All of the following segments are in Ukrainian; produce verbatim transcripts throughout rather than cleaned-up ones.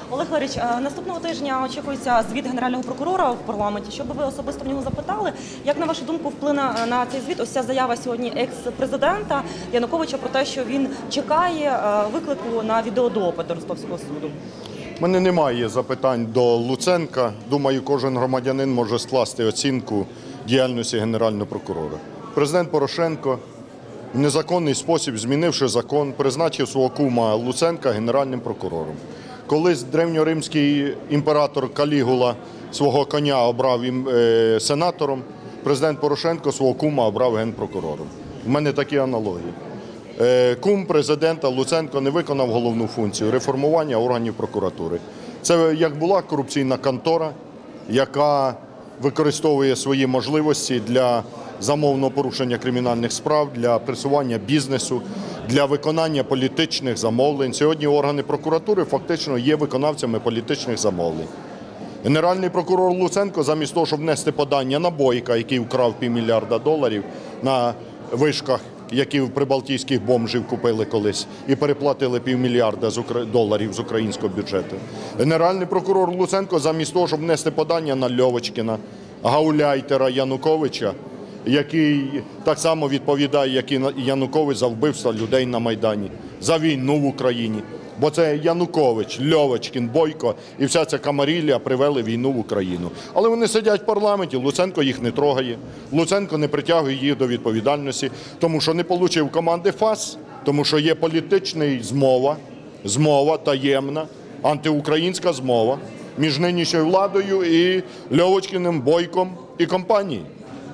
Олег Валерійович, наступного тижня очікується звіт Генерального прокурора в парламенті. Щоб ви особисто в нього запитали, як, на вашу думку, вплине на цей звіт ось ця заява сьогодні екс-президента Януковича про те, що він чекає виклику на відеодопит до Ростовського суду? У мене немає запитань до Луценка. Думаю, кожен громадянин може скласти оцінку діяльності Генерального прокурора. Президент Порошенко в незаконний спосіб, змінивши закон, призначив свого кума Луценка генеральним прокурором. Колись древньоримський імператор Калігула свого коня обрав е, сенатором, президент Порошенко свого кума обрав генпрокурором. У мене такі аналогії. Е, кум президента Луценко не виконав головну функцію – реформування органів прокуратури. Це як була корупційна контора, яка використовує свої можливості для замовного порушення кримінальних справ, для пресування бізнесу, для виконання політичних замовлень. Сьогодні органи прокуратури фактично є виконавцями політичних замовлень. Генеральний прокурор Луценко замість того, щоб внести подання на Бойка, який вкрав півмільярда доларів на вишках, які в прибалтійських бомжів купили колись і переплатили півмільярда доларів з українського бюджету. Генеральний прокурор Луценко замість того, щоб внести подання на Льовочкіна, гауляйтера Януковича, який так само відповідає, як і Янукович, за вбивство людей на Майдані, за війну в Україні. Бо це Янукович, Льовочкін, Бойко і вся ця камарилля привели війну в Україну. Але вони сидять в парламенті, Луценко їх не трогає, Луценко не притягує їх до відповідальності, тому що не отримав команди ФАС, тому що є політична змова, змова таємна, антиукраїнська змова між нинішньою владою і Льовочкіним, Бойком і компанією.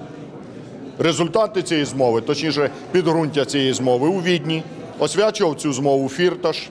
Результати цієї змови, точніше підґрунтя цієї змови у Відні, освячував цю змову Фірташ,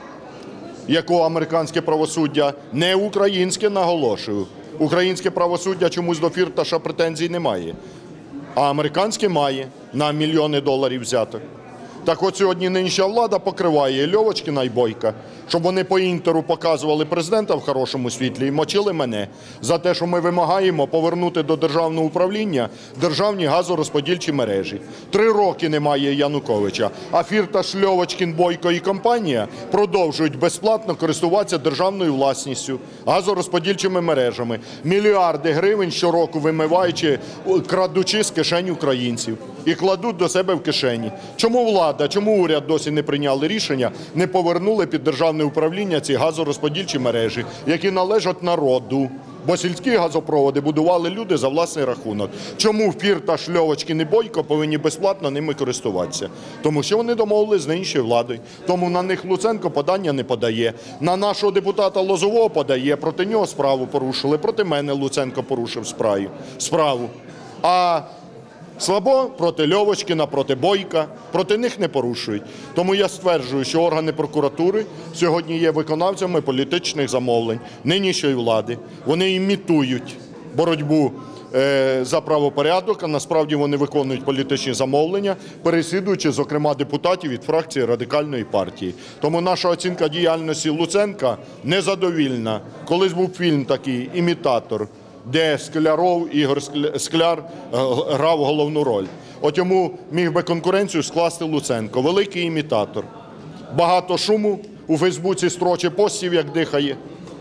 якого американське правосуддя, не українське, наголошую. Українське правосуддя чомусь до Фірташа претензій не має, а американське має на мільйони доларів взяток. Так от сьогодні нинішня влада покриває Льовочкіна і Бойка, щоб вони по інтеру показували президента в хорошому світлі і мочили мене за те, що ми вимагаємо повернути до державного управління державні газорозподільчі мережі. Три роки немає Януковича, а Фірташ, Льовочкін, Бойко і компанія продовжують безплатно користуватися державною власністю, газорозподільчими мережами, мільярди гривень щороку вимиваючи, крадучи з кишень українців і кладуть до себе в кишені. Чому влада, чому уряд досі не прийняли рішення, не повернули під державне управління ці газорозподільчі мережі, які належать народу? Бо сільські газопроводи будували люди за власний рахунок. Чому Фірташ, Льовочкін і Бойко повинні безплатно ними користуватися? Тому що вони домовились з нинішньою владою. Тому на них Луценко подання не подає. На нашого депутата Лозового подає, проти нього справу порушили, проти мене Луценко порушив справу. А слабо проти Льовочкіна, проти Бойка, проти них не порушують. Тому я стверджую, що органи прокуратури сьогодні є виконавцями політичних замовлень нинішньої влади. Вони імітують боротьбу е, за правопорядок, а насправді вони виконують політичні замовлення, переслідуючи, зокрема, депутатів від фракції Радикальної партії. Тому наша оцінка діяльності Луценка незадовільна. Колись був фільм такий «Імітатор», де Скляров, Ігор Скляр грав головну роль. От йому міг би конкуренцію скласти Луценко. Великий імітатор. Багато шуму, у Фейсбуці строче постів, як дихає,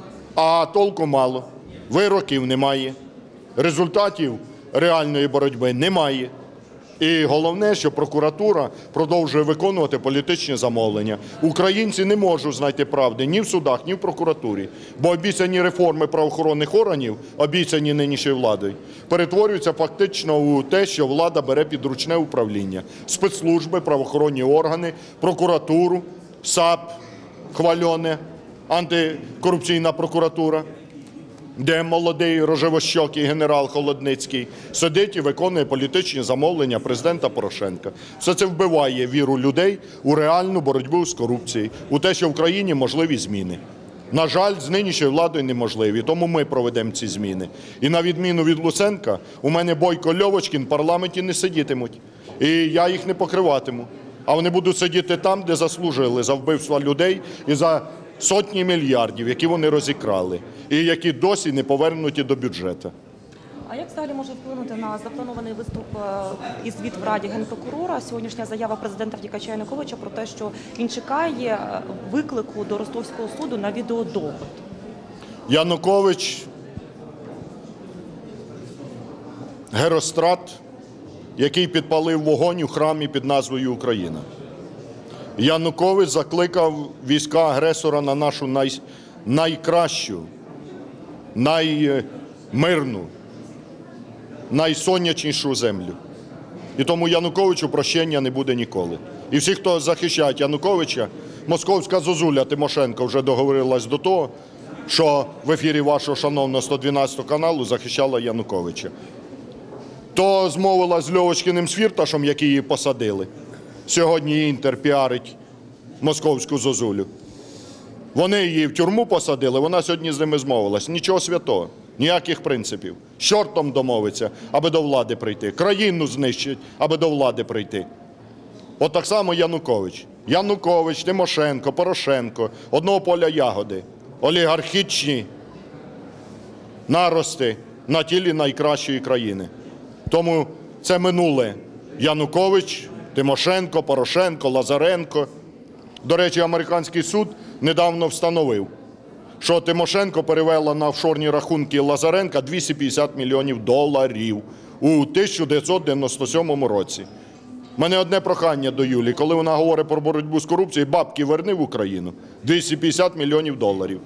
а толку мало. Вироків немає, результатів реальної боротьби немає. І головне, що прокуратура продовжує виконувати політичні замовлення. Українці не можуть знайти правди ні в судах, ні в прокуратурі. Бо обіцяні реформи правоохоронних органів, обіцяні нинішньою владою, перетворюються фактично у те, що влада бере під ручне управління. Спецслужби, правоохоронні органи, прокуратуру, САП, хвальоне, антикорупційна прокуратура, де молодий рожевощокий генерал Холодницький сидить і виконує політичні замовлення президента Порошенка. Все це вбиває віру людей у реальну боротьбу з корупцією, у те, що в країні можливі зміни. На жаль, з нинішньою владою неможливі, тому ми проведемо ці зміни. І на відміну від Луценка, у мене Бойко, Льовочкін в парламенті не сидітимуть. І я їх не покриватиму. А вони будуть сидіти там, де заслужили, за вбивства людей і за сотні мільярдів, які вони розікрали, і які досі не повернуті до бюджету. А як взагалі може вплинути на запланований виступ і звіт в Раді Генпрокурора сьогоднішня заява президента втікача Януковича про те, що він чекає виклику до Ростовського суду на відеодопит? Янукович – герострат, який підпалив вогонь у храмі під назвою Україна. Янукович закликав війська агресора на нашу най... найкращу, наймирну, найсонячнішу землю. І тому Януковичу прощення не буде ніколи. І всі, хто захищають Януковича, московська зозуля Тимошенко вже договорилась до того, що в ефірі вашого шановного сто дванадцятого каналу захищала Януковича. То змовилась з Льовочкіним Фірташем, який її посадили. Сьогодні Інтер піарить московську зозулю. Вони її в тюрму посадили, вона сьогодні з ними змовилась. Нічого святого, ніяких принципів. З чортом домовиться, аби до влади прийти. Країну знищить, аби до влади прийти. От так само Янукович. Янукович, Тимошенко, Порошенко, одного поля ягоди. Олігархічні нарости на тілі найкращої країни. Тому це минуле Янукович, Тимошенко, Порошенко, Лазаренко. До речі, американський суд недавно встановив, що Тимошенко перевела на офшорні рахунки Лазаренка двісті п'ятдесят мільйонів доларів у тисяча дев'ятсот дев'яносто сьомому році. У мене одне прохання до Юлії, коли вона говорить про боротьбу з корупцією, бабки верни в Україну, двісті п'ятдесят мільйонів доларів.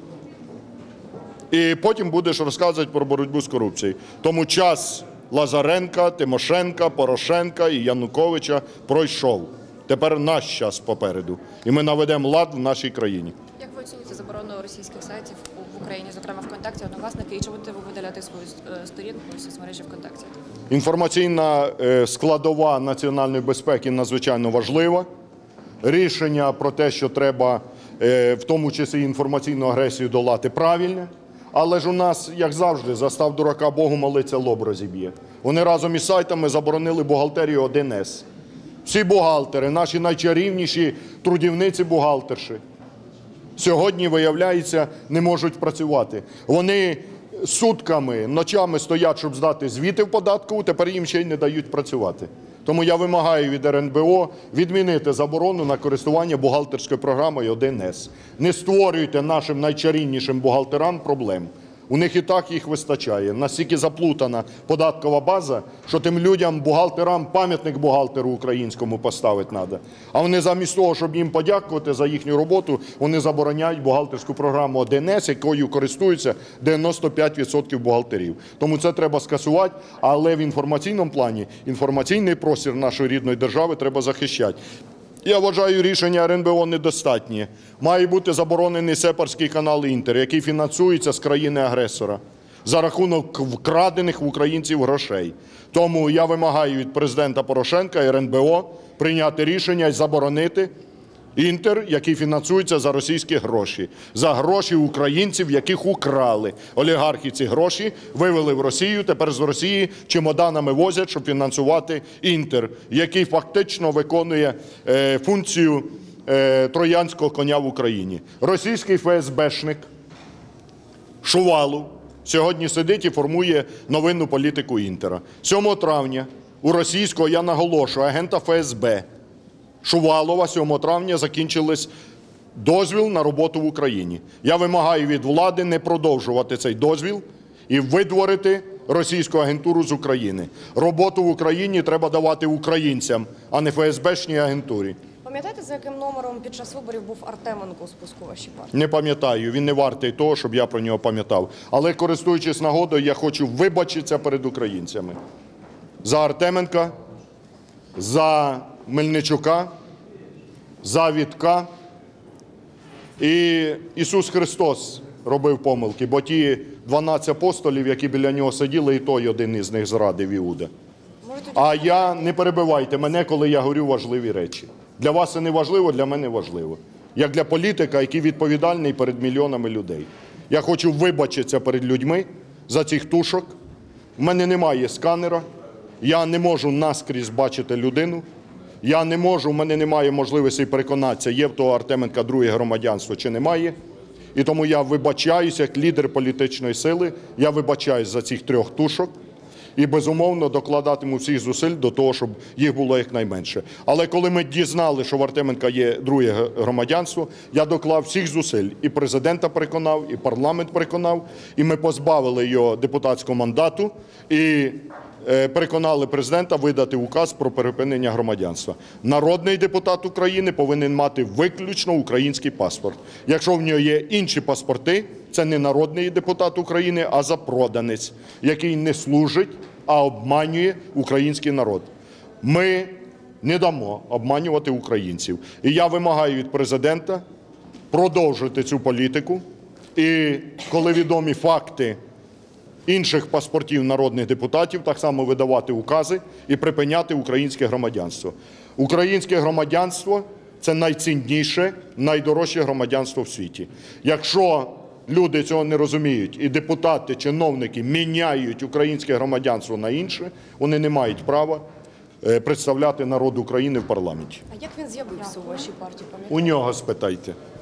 І потім будеш розказувати про боротьбу з корупцією. Тому час Лазаренка, Тимошенка, Порошенка і Януковича пройшов. Тепер наш час попереду. І ми наведемо лад в нашій країні. Як ви оцінюєте заборону російських сайтів в Україні, зокрема ВКонтакті, Однокласники, і чи будете ви видаляти свою сторінку у соцмережі ВКонтакті? Інформаційна складова національної безпеки надзвичайно важлива. Рішення про те, що треба в тому числі інформаційну агресію долати, правильне. Але ж у нас, як завжди, застав дурака Богу молиться, лоб розіб'є. Вони разом із сайтами заборонили бухгалтерію один ес. Всі бухгалтери, наші найчарівніші трудівниці-бухгалтерші, сьогодні, виявляється, не можуть працювати. Вони сутками, ночами стоять, щоб здати звіти в податкову, тепер їм ще й не дають працювати. Тому я вимагаю від ер ен бе о відмінити заборону на користування бухгалтерською програмою один ес. Не створюйте нашим найчарівнішим бухгалтерам проблем. У них і так їх вистачає. Настільки заплутана податкова база, що тим людям, бухгалтерам, пам'ятник бухгалтеру українському поставити треба. А вони замість того, щоб їм подякувати за їхню роботу, вони забороняють бухгалтерську програму один ес, якою користуються дев'яносто п'ять відсотків бухгалтерів. Тому це треба скасувати, але в інформаційному плані інформаційний простір нашої рідної держави треба захищати. Я вважаю, рішення ер ен бе о недостатнє. Має бути заборонений сепарський канал «Інтер», який фінансується з країни-агресора за рахунок вкрадених в українців грошей. Тому я вимагаю від президента Порошенка і ер ен бе о прийняти рішення і заборонити «Інтер», який фінансується за російські гроші, за гроші українців, яких украли. Олігархи ці гроші вивели в Росію, тепер з Росії чемоданами возять, щоб фінансувати «Інтер», який фактично виконує е, функцію е, троянського коня в Україні. Російський еф ес бешник Шувалов сьогодні сидить і формує новинну політику «Інтера». сьомого травня у російського, я наголошую, агента еф ес бе Шувалова сьомого травня закінчились дозвіл на роботу в Україні. Я вимагаю від влади не продовжувати цей дозвіл і видворити російську агентуру з України. Роботу в Україні треба давати українцям, а не еф ес бешній агентурі. Пам'ятаєте, за яким номером під час виборів був Артеменко у списку вашій партії? Не пам'ятаю, він не вартий того, щоб я про нього пам'ятав. Але, користуючись нагодою, я хочу вибачитися перед українцями. За Артеменка, за Мельничука, за Вітка. І Ісус Христос робив помилки, бо ті дванадцять апостолів, які біля нього сиділи, і той один із них зрадив Іуда. А я, не перебивайте мене, коли я говорю важливі речі. Для вас це не важливо, для мене важливо. Як для політика, який відповідальний перед мільйонами людей. Я хочу вибачитися перед людьми за цих тушок. У мене немає сканера, я не можу наскрізь бачити людину. Я не можу, у мене немає можливості переконатися, є в того Артеменка друге громадянство чи немає. І тому я вибачаюся, як лідер політичної сили, я вибачаюсь за цих трьох тушок. і, безумовно, докладатиму всіх зусиль до того, щоб їх було якнайменше. Але коли ми дізнали, що в Артеменка є друге громадянство, я доклав всіх зусиль. І президента переконав, і парламент переконав, і ми позбавили його депутатського мандату, і переконали президента видати указ про припинення громадянства. Народний депутат України повинен мати виключно український паспорт. Якщо в нього є інші паспорти, це не народний депутат України, а запроданець, який не служить, а обманює український народ. Ми не дамо обманювати українців. І я вимагаю від президента продовжити цю політику. І коли відомі факти інших паспортів народних депутатів, так само видавати укази і припиняти українське громадянство. Українське громадянство – це найцінніше, найдорожче громадянство в світі. Якщо люди цього не розуміють, і депутати, чиновники міняють українське громадянство на інше, вони не мають права представляти народ України в парламенті. А як він з'явився у вашій партії? У нього спитайте.